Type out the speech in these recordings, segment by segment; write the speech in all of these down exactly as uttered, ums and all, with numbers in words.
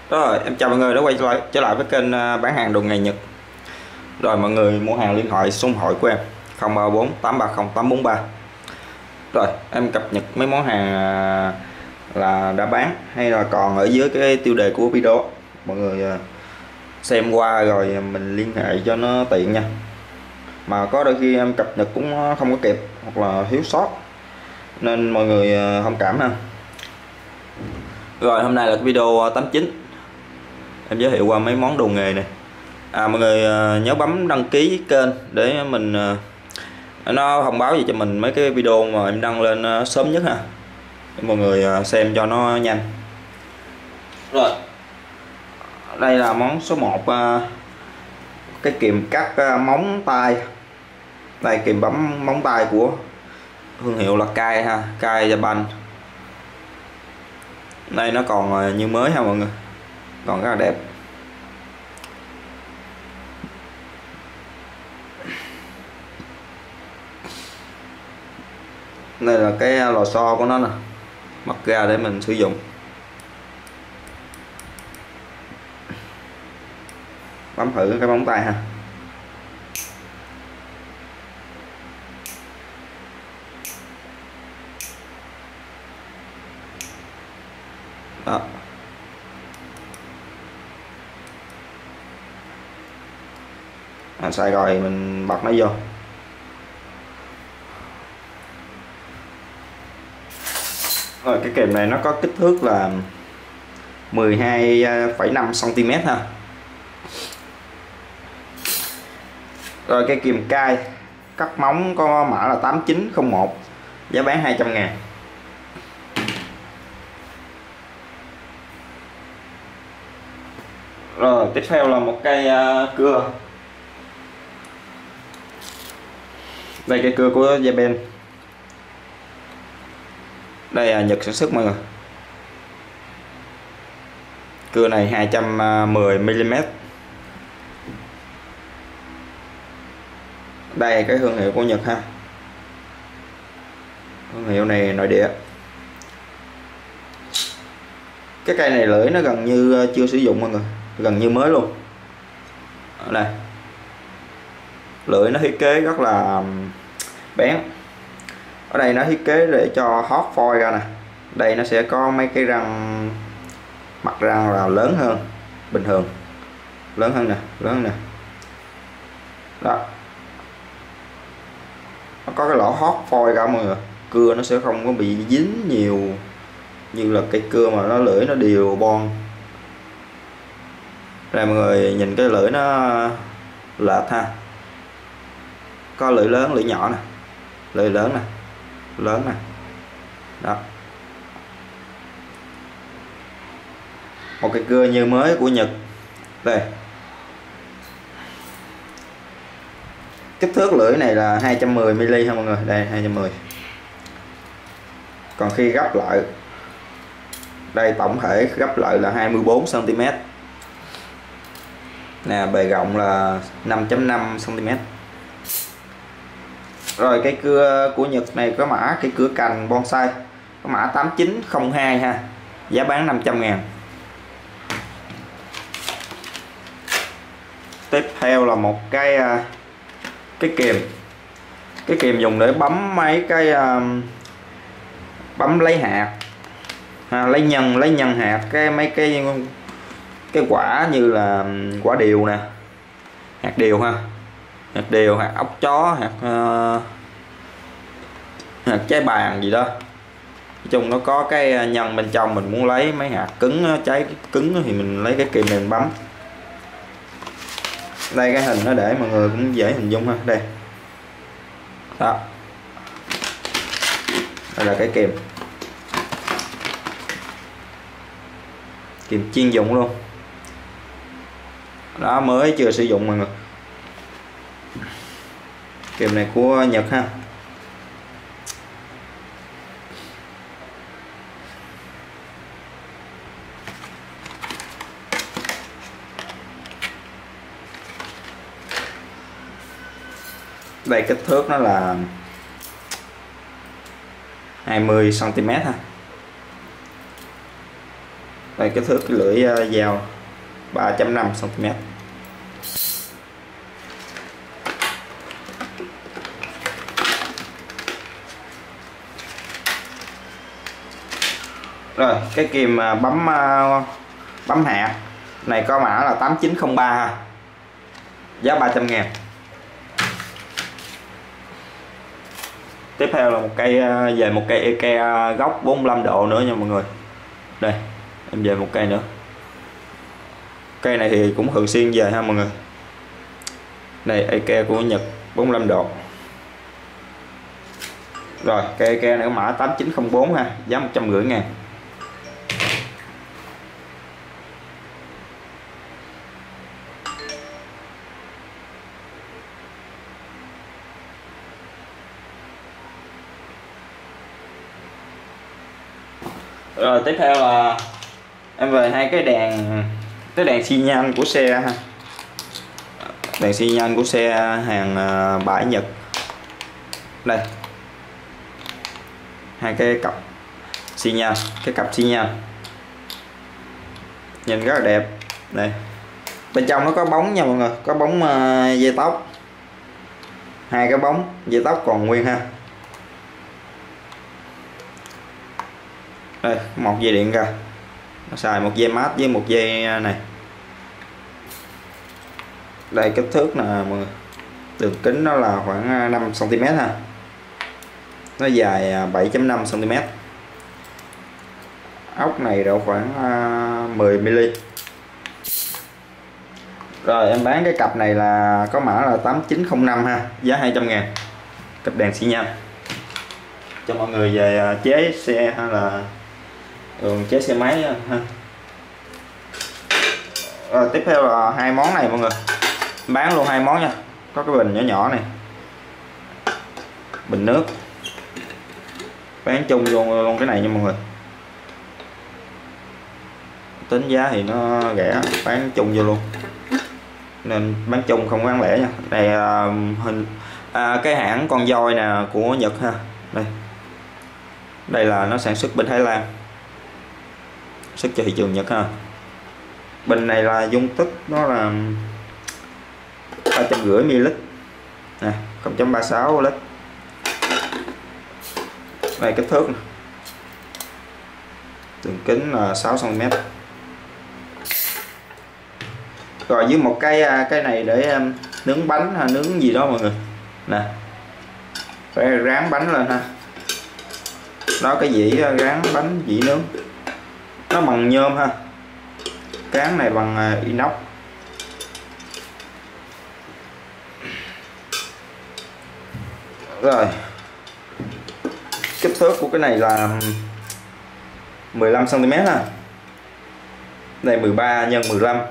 Rồi, em chào mọi người đã quay trở lại, trở lại với kênh à, bán hàng đồ nghề Nhật. Rồi mọi người mua hàng liên hệ số điện thoại của em không ba bốn tám ba không tám bốn ba. Rồi, em cập nhật mấy món hàng à, là đã bán hay là còn ở dưới cái tiêu đề của video. Mọi người à, xem qua rồi mình liên hệ cho nó tiện nha. Mà có đôi khi em cập nhật cũng không có kịp hoặc là thiếu sót, nên mọi người à, thông cảm ha. Rồi hôm nay là cái video tám chín, em giới thiệu qua mấy món đồ nghề này. À, mọi người nhớ bấm đăng ký kênh để mình nó thông báo gì cho mình mấy cái video mà em đăng lên sớm nhất ha, để mọi người xem cho nó nhanh. Rồi đây là món số một, cái kìm cắt móng tay. Đây kìm bấm móng tay của thương hiệu là Kai ha, Kai Japan. Đây nó còn như mới ha mọi người, còn rất là đẹp. Đây là cái lò xo của nó nè, móc ra để mình sử dụng. Bấm thử cái móng tay ha. Đó. À, xài rồi mình bật nó vô. Rồi cái kìm này nó có kích thước là mười hai phẩy năm xăng ti mét ha. Rồi cái kìm Kai cắt móng có mã là tám chín không một, giá bán hai trăm ngàn. Rồi tiếp theo là một cây uh, cưa. Đây cây cưa của Japan. Đây là Nhật sản xuất mọi người. Cưa này hai trăm mười mi li mét. Đây cái thương hiệu của Nhật ha. Thương hiệu này nội địa. Cái cây này lưỡi nó gần như chưa sử dụng mọi người, gần như mới luôn. Ở đây lưỡi nó thiết kế rất là bén. Ở đây nó thiết kế để cho hót phôi ra nè. Đây nó sẽ có mấy cái răng, mặt răng là lớn hơn bình thường, lớn hơn nè, lớn hơn nè. Đó, nó có cái lỗ hót phôi ra mọi người, cưa nó sẽ không có bị dính nhiều như là cây cưa mà nó lưỡi nó đều bon. Đây mọi người nhìn cái lưỡi nó lệch ha, có lưỡi lớn lưỡi nhỏ nè, lưỡi lớn nè, lớn nè. Đó, một cái cưa như mới của Nhật. Đây kích thước lưỡi này là hai trăm mười mi li mét ha mọi người, đây hai trăm mười. Còn khi gấp lại, đây tổng thể gấp lại là hai mươi bốn xăng ti mét nè, bề rộng là năm phẩy năm xăng ti mét. Rồi cây cưa của Nhật này có mã cây cưa cành bonsai, có mã tám chín không hai ha, giá bán năm trăm ngàn. Tiếp theo là một cái cái kìm. Cái kìm dùng để bấm mấy cái bấm lấy hạt à, lấy nhân lấy nhân hạt, cái mấy cái cái quả như là quả điều nè, hạt điều ha, hạt điều, hạt ốc chó, hạt uh, hạt trái bàn gì đó. Nói chung nó có cái nhân bên trong, mình muốn lấy mấy hạt cứng, trái cứng thì mình lấy cái kìm này mình bấm. Đây cái hình nó để mọi người cũng dễ hình dung ha. Đây đó, đây là cái kìm kìm chuyên dụng luôn đó, mới chưa sử dụng mọi người. Kìm này của Nhật ha. Đây kích thước nó là hai mươi xăng ti mét ha. Đây kích thước cái lưỡi dao ba chấm năm xăng ti mét. Rồi cái kìm bấm bấm hạ này có mã là tám chín không ba ha, giá ba trăm ngàn. Tiếp theo là một cây về một cây Eke góc bốn mươi lăm độ nữa nha mọi người. Đây em về một cây nữa. Cây này thì cũng thường xuyên về ha mọi người. Đây Eke của Nhật bốn mươi lăm độ. Rồi cây Eke này có mã tám chín không bốn ha, giá một trăm rưỡi ngàn. Rồi tiếp theo là em về hai cái đèn, cái đèn xi nhan của xe ha, đèn xi nhan của xe hàng bãi Nhật. Đây hai cái cặp xi nhan, cái cặp xi nhan nhìn rất là đẹp. Đây bên trong nó có bóng nha mọi người, có bóng uh, dây tóc, hai cái bóng dây tóc còn nguyên ha. Đây một dây điện ra, nó xài một dây mát với một dây này. Đây kích thước nè mọi người, đường kính nó là khoảng năm xăng ti mét ha, nó dài bảy chấm năm xăng ti mét. Ốc này độ khoảng mười mi li mét. Rồi em bán cái cặp này là có mã là tám chín không năm ha, giá hai trăm ngàn. Cặp đèn xi nhan cho mọi người về chế xe hay là đường chế xe máy ha. Rồi tiếp theo là hai món này mọi người, bán luôn hai món nha. Có cái bình nhỏ nhỏ này, bình nước, bán chung luôn luôn cái này nha mọi người. Tính giá thì nó rẻ, bán chung vô luôn nên bán chung không bán lẻ nha. Đây à, hình à, cái hãng con voi nè của Nhật ha. Đây đây là nó sản xuất bên Thái Lan, xuất cho thị trường Nhật ha. Bình này là dung tích nó là ba trăm rưỡi mi li lít nè, không chấm ba sáu lít. Đây kích thước này, đường kính là sáu xăng ti mét. Rồi với một cái cái này để nướng bánh hay nướng gì đó mọi người nè, phải rán bánh lên ha. Đó cái dĩ rán bánh, dĩ nướng nó bằng nhôm ha, cán này bằng inox. Rồi kích thước của cái này là mười lăm xăng ti mét ha, đây mười ba nhân mười lăm.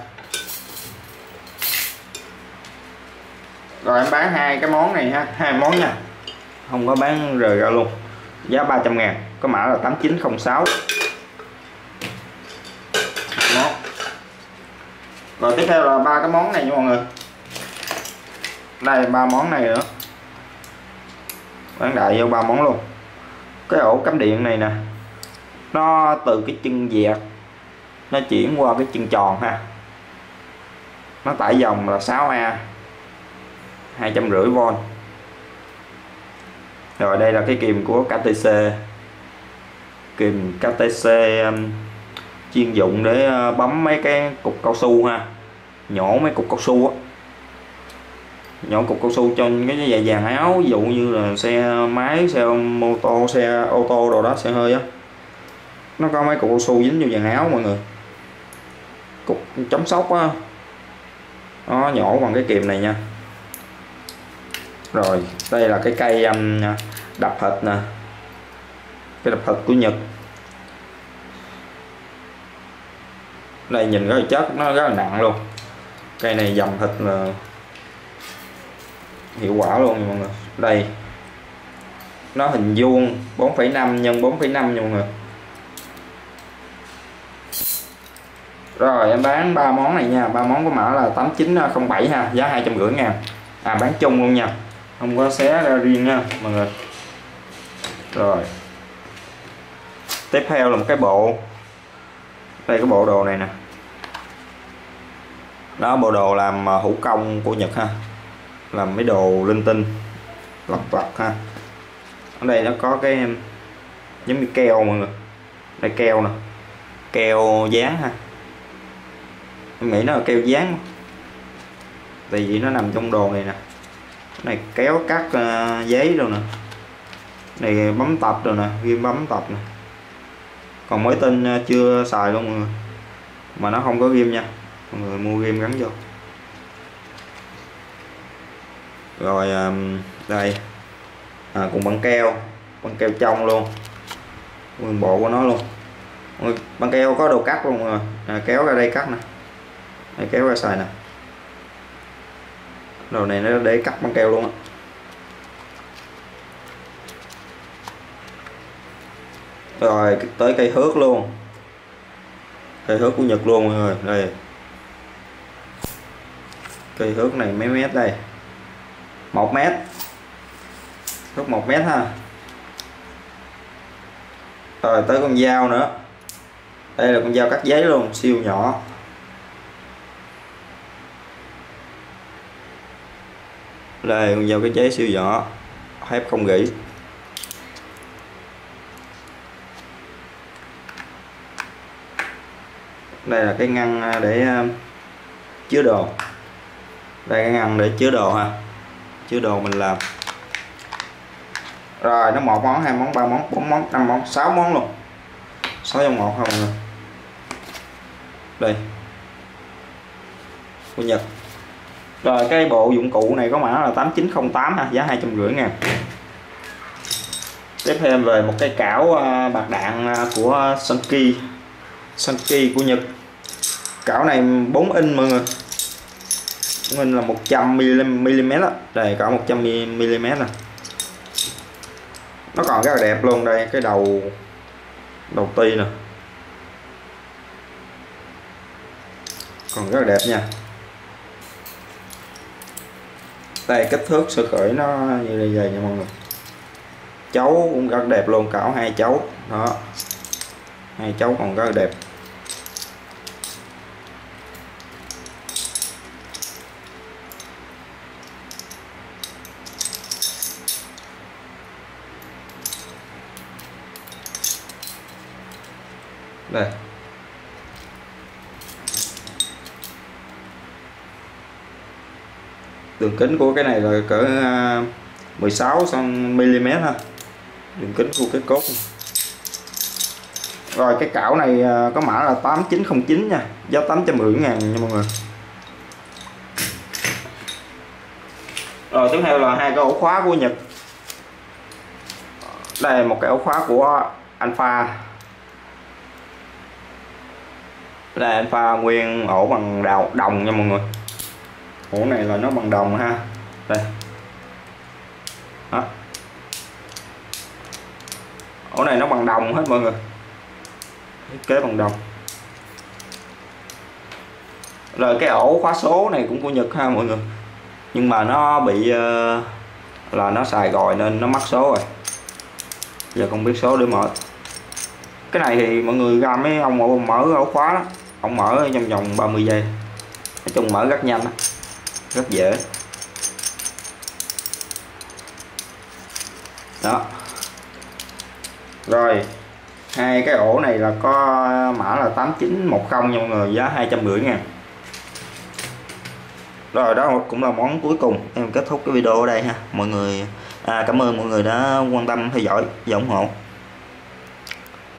Rồi em bán hai cái món này ha, hai món nha, không có bán rời ra luôn, giá ba trăm ngàn, có mã là tám chín không sáu. Món. Rồi tiếp theo là ba cái món này nha mọi người. Đây ba món này nữa, bán đại vô ba món luôn. Cái ổ cắm điện này nè, nó từ cái chân dẹt nó chuyển qua cái chân tròn ha, nó tải dòng là sáu A, hai trăm rưỡi vôn. Rồi đây là cái kìm của ca tê xê, kìm ca tê xê um, chuyên dụng để uh, bấm mấy cái cục cao su ha, nhổ mấy cục cao su á, nhổ cục cao su cho cái dàn dàn áo, ví dụ như là xe máy, xe mô tô, xe ô tô đồ đó, xe hơi á, nó có mấy cục cao su dính vô dàn áo mọi người, cục chống sốc á, nó nhổ bằng cái kìm này nha. Rồi đây là cái cây um, đập thịt nè, cái đập thịt của Nhật. Đây nhìn rất là chất, nó rất là nặng luôn. Cây này dầm thịt là hiệu quả luôn nha mọi người. Đây nó hình vuông bốn phẩy năm nhân bốn phẩy năm nha mọi người. Rồi em bán ba món này nha, ba món có mã là tám chín không bảy ha, giá hai trăm rưỡi ngàn. À bán chung luôn nha, không có xé ra riêng nha mọi người. Rồi tiếp theo là một cái bộ Đây cái bộ đồ này nè, đó bộ đồ làm thủ công của Nhật ha, làm mấy đồ linh tinh lặt vặt ha. Ở đây nó có cái giống như keo mọi người, đây keo nè, keo dán ha, em nghĩ nó là keo dán tại vì nó nằm trong đồ này nè. Cái này kéo cắt uh, giấy rồi nè, này bấm tập rồi nè, ghim bấm tập nè, còn mới tinh uh, chưa xài luôn mọi người, mà nó không có ghim nha, mọi người mua ghim gắn vô. Rồi um, đây à, cùng băng keo, băng keo trong luôn, nguyên bộ của nó luôn. Băng keo có đồ cắt luôn rồi, à, kéo ra đây cắt nè, đây kéo ra xài nè, đồ này nó để cắt băng keo luôn á. Rồi tới cây hước luôn, cây hước của Nhật luôn mọi người. Đây cây hước này mấy mét đây, một mét, hước một mét ha. Rồi tới con dao nữa, đây là con dao cắt giấy luôn, siêu nhỏ. Đây con dao cắt giấy siêu nhỏ, thép không gỉ. Đây là cái ngăn để chứa đồ, đây cái ngăn để chứa đồ ha, chứa đồ mình làm. Rồi nó một món, hai món, ba món, bốn món, năm món, sáu món luôn, sáu trong một không mọi người. Đây của Nhật. Rồi cái bộ dụng cụ này có mã là tám chín không tám ha, giá hai trăm rưỡi ngàn. Tiếp theo về một cái cảo bạc đạn của Sunky, Sunky của Nhật. Cảo này bốn inch mọi người, bốn inch là một trăm mi li mét đó. Đây cảo một trăm mi li mét nè, nó còn rất là đẹp luôn. Đây cái đầu đầu ti nè, còn rất là đẹp nha. Đây kích thước sơ khởi nó như đây vậy nha mọi người. Chấu cũng rất đẹp luôn, cảo hai chấu đó, hai chấu còn rất là đẹp. Đây đường kính của cái này là cỡ mười sáu mi li mét ha, đường kính của cái cốt. Rồi cái cảo này có mã là tám chín không chín nha, giá tám trăm rưỡi ngàn nha mọi người. Rồi tiếp theo là hai cái ổ khóa của Nhật. Đây là một cái ổ khóa của Alpha, đây là Alpha nguyên ổ bằng đào đồng nha mọi người. Ổ này là nó bằng đồng ha, đây đó. Ổ này nó bằng đồng hết mọi người, thiết kế bằng đồng. Rồi cái ổ khóa số này cũng của Nhật ha mọi người, nhưng mà nó bị uh, là nó xài rồi nên nó mất số rồi, giờ không biết số để mở. Cái này thì mọi người ra mấy ông mở ổ khóa đó, ông mở trong vòng ba mươi giây, nói chung mở rất nhanh đó, rất dễ đó. Rồi hai cái ổ này là có mã là tám chín một không nha mọi người, giá hai trăm rưỡi ngàn. Rồi đó cũng là món cuối cùng, em kết thúc cái video ở đây ha mọi người. À, cảm ơn mọi người đã quan tâm theo dõi và ủng hộ.